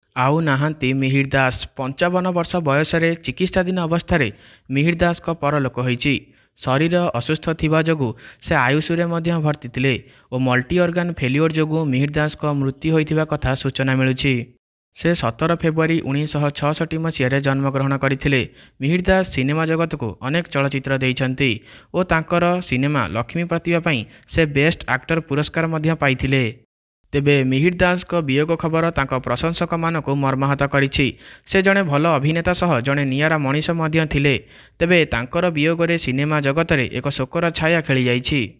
ଆଉ ନାହାନ୍ତି ମିହିର ଦାସ। 55 ବର୍ଷ ବୟସରେ ଚିକିତ୍ସାଧୀନ ଅବସ୍ଥାରେ ମିହିର ଦାସଙ୍କ ପରଲୋକ ହୋଇଛି। ଶରୀର ଅସୁସ୍ଥ ଥିବା ଯୋଗୁଁ ସେ ଆଇସିୟୁରେ ମଧ୍ୟ ଭର୍ତ୍ତି ଥିଲେ ଓ ମଲ୍ଟି ଅର୍ଗାନ ଫେଲିଓର ଯୋଗୁଁ ମିହିର ଦାସଙ୍କ ମୃତ୍ୟୁ ହୋଇଥିବା କଥା ସୂଚନା ମିଳୁଛି। ସେ 17 ଫେବୃଆରୀ 1966 ମସିହାରେ ଜନ୍ମଗ୍ରହଣ କରିଥିଲେ। ମିହିର ଦାସ ସିନେମା ଜଗତକୁ ଅନେକ ଚଳଚ୍ଚିତ୍ର ଦେଇଛନ୍ତି ଓ ତାଙ୍କର ସିନେମା ଲକ୍ଷ୍ମୀ ପ୍ରତିଭା ପାଇଁ ସେ ବେଷ୍ଟ ଆକ୍ଟର ପୁରସ୍କାର ମଧ୍ୟ ପାଇଥିଲେ। ତେବେ ମିହିର ଦାସଙ୍କ ବିୟୋଗ ଖବର ତାଙ୍କ ପ୍ରଶଂସକମାନଙ୍କୁ ମର୍ମାହତ କରିଛି। ସେ ଜଣେ ଭଲ ଅଭିନେତା ସହ ଜଣେ ନିଆରା ମଣିଷ ମଧ୍ୟ ଥିଲେ। ତେବେ ତାଙ୍କର ବିୟୋଗରେ ସିନେମା ଜଗତରେ ଏକ ଶୋକର ଛାୟା ଖେଳିଯାଇଛି।